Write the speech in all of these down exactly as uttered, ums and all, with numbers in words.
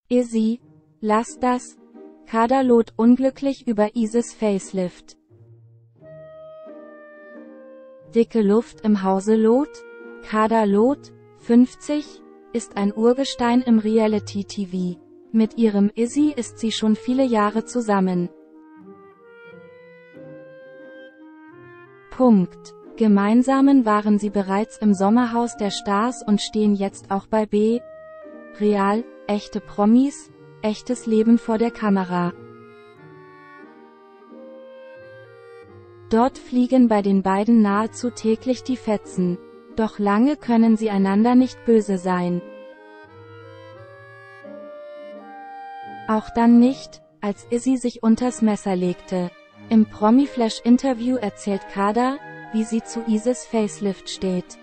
Izzy, lass das. Kader lot unglücklich über Isis Facelift. Dicke Luft im Hause Lot? Kader Lot, fünfzig, ist ein Urgestein im Reality-T V. Mit ihrem Izzy ist sie schon viele Jahre zusammen. Punkt. Gemeinsamen waren sie bereits im Sommerhaus der Stars und stehen jetzt auch bei B. Real, echte Promis, echtes Leben vor der Kamera. Dort fliegen bei den beiden nahezu täglich die Fetzen. Doch lange können sie einander nicht böse sein. Auch dann nicht, als Izzy sich unters Messer legte. Im Promi-Flash-Interview erzählt Kader, wie sie zu Isis Facelift steht.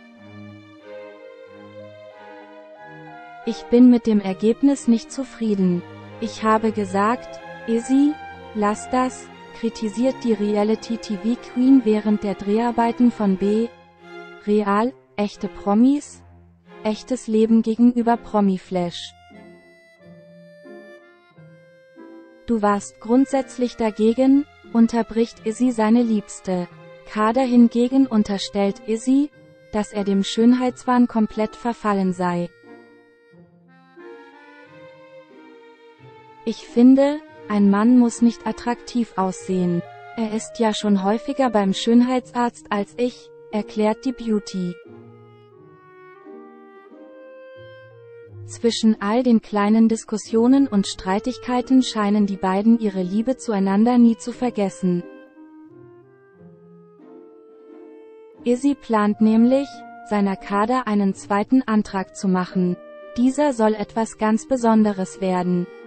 Ich bin mit dem Ergebnis nicht zufrieden. Ich habe gesagt, Izzy, lass das, kritisiert die Reality-T V-Queen während der Dreharbeiten von B. Real, echte Promis? Echtes Leben gegenüber Promi-Flash. Du warst grundsätzlich dagegen, unterbricht Izzy seine Liebste. Kader hingegen unterstellt Izzy, dass er dem Schönheitswahn komplett verfallen sei. Ich finde, ein Mann muss nicht attraktiv aussehen. Er ist ja schon häufiger beim Schönheitsarzt als ich, erklärt die Beauty. Zwischen all den kleinen Diskussionen und Streitigkeiten scheinen die beiden ihre Liebe zueinander nie zu vergessen. Izzy plant nämlich, seiner Kader einen zweiten Antrag zu machen. Dieser soll etwas ganz Besonderes werden.